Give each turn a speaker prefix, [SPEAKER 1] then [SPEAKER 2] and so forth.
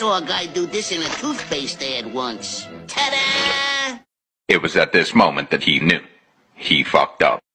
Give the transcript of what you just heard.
[SPEAKER 1] saw a guy do this in a toothpaste ad once. Ta-da!
[SPEAKER 2] It was at this moment that he knew. He fucked up.